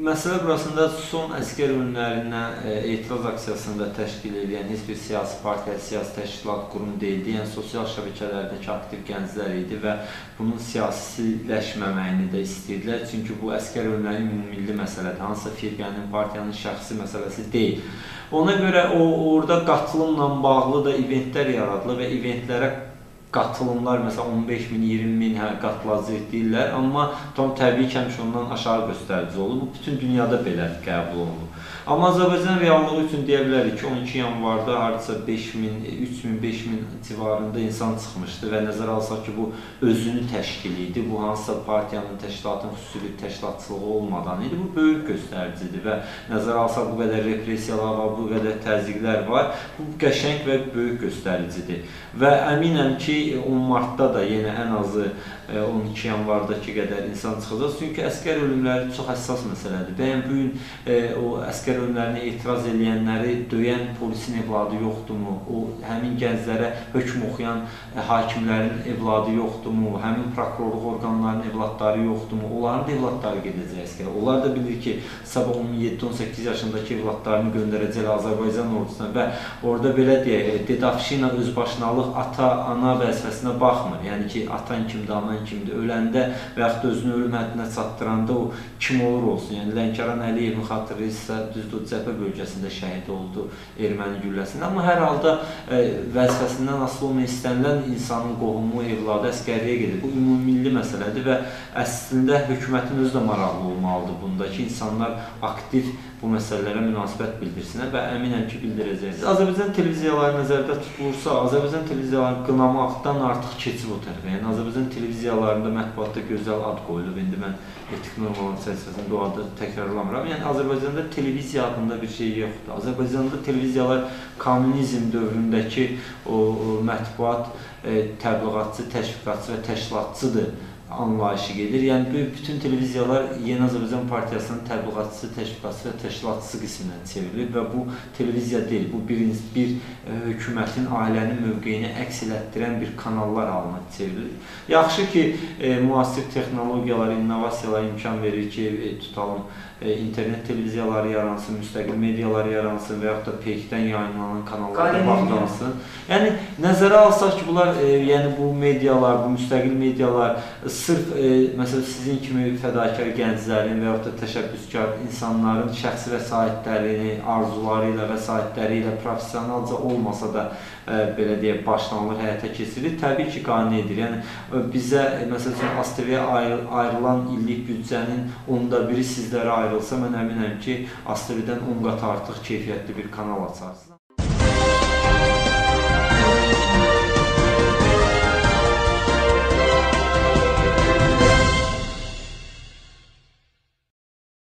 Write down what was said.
Məsələ burasında son əskər ölümlərindən etiraz aksiyasında təşkil edən heç bir siyasi partiya, siyasi təşkilat, qurum deyildi. Yəni, sosial şəbəkələrdəki aktiv gənclər idi və bunun siyasiləşməməyini də istəyirdilər. Çünki bu əskər ölümləri ümummilli məsələdir. Hansısa firqənin, partiyanın şəxsi məsələsi deyil. Ona görə orada qatılımla bağlı da eventlər yaradılır və eventlərə qatılımlar, məsələn, 15 min, 20 min qatılacaq deyirlər, amma tam təbii ki, həmişə ondan aşağı göstərici olur. Bu, bütün dünyada belə qəbul olunur. Amma Azərbaycan reallığı üçün deyə bilərik ki, 12 yanvarda hardasa 5 min, 3 min, 5 min civarında insan çıxmışdı və nəzərə alsaq ki, bu özünü təşkil idi. Bu, hansısa partiyanın, təşkilatın xüsusi təşkilatçılığı olmadan idi. Bu, böyük göstəricidir və nəzərə alsaq bu qədər repressiyalar var, bu qədər təzyiqlər var. Bu, qəşəng və böyük göstəricidir. Və əminəm ki, 10 martda da yenə ən azı 12 yanvardakı qədər insan çıxacaq. Çünki əskər ölümləri çox həssas məsələdir. Bəyən bu gün o əskər ölümlərinə etiraz edənləri döyən polisin evladı yoxdurmu? O, həmin gənclərə hökm oxuyan hakimlərin evladı yoxdurmu? Həmin prokurorluq orqanlarının evladları yoxdurmu? Onların da evladları gedəcək əskərə. Onlar da bilir ki, sabah 17-18 yaşındakı evladlarını göndərəcək Azərbaycan ordusuna və orada belə deyək, Dedafşina özbaşınalıq ata, ana vəzifəsinə baxmır. Yəni ki, atan kimdir, anan kimdir, öləndə və yaxud da özünü ölüm həddinə çatdıranda o kim olur olsun. Yəni Lənkəran Əliyevin xatırlayırsa, düzdür, cəbhə bölgəsində şəhid oldu erməni gülləsində. Amma hər halda vəzifəsindən asılı olmayan istənilən insanın qohumu, evladı əskərliyə gedir. Bu ümummilli məsələdir və əslində hökumətin özü də maraqlı olmalıdır bunda ki, insanlar aktiv bu məsələlərə münasibət bildirsinlər və əminəm ki, bildirəcəkdir. Azərbaycan televiziyaları nəzərdə tutulursa, Azərbaycan televiziyalarını qınamaqdan artıq keçib o tərəfə. Yəni, Azərbaycan televiziyalarında mətbuatda gözəl ad qoyulub. İndi mən etik normalın çərçivəsində o adı təkrarlamıram. Yəni, Azərbaycanda televiziya adında bir şey yoxdur. Azərbaycanda televiziyalar kommunizm dövründəki o mətbuat təbliğatçı, təşviqatçı və təşkilatçıdır anlayışı gedir. Yəni, bütün televiziyalar Yeni Azərbaycan Partiyasının təbliğatçısı, təşviqatçısı və təşkilatçısı qismindən çevrilir və bu televiziya deyil. Bu, bir hökumətin, ailənin mövqeyini əks elətdirən bir kanallar halına çevrilir. Yaxşı ki, müasir texnologiyalar, innovasiyalar imkan verir ki, tutalım, internet televiziyaları yaransın, müstəqil mediaları yaransın və yaxud da PEK-dən yayınlanan kanallarda baxdansın. Yəni, nəzərə alsaq ki, bunlar, yəni bu medialar, bu müstəqil medialar sırf, məsələn, sizin kimi fədakar gənclərin və yaxud da təşəbbüskar insanların şəxsi vəsaitlərini, arzuları ilə, vəsaitləri ilə professionalca olmasa da, belə deyək, başlanılır, həyata keçirilir. Təbii ki, qane edir. Yəni, bizə, məsələn, ASTV-yə ayrılan illik büdcənin 1/10 sizlərə ayrılsa, mən əminəm ki, ASTV-dən 10 qat artıq keyfiyyətli bir kanal açarsınız.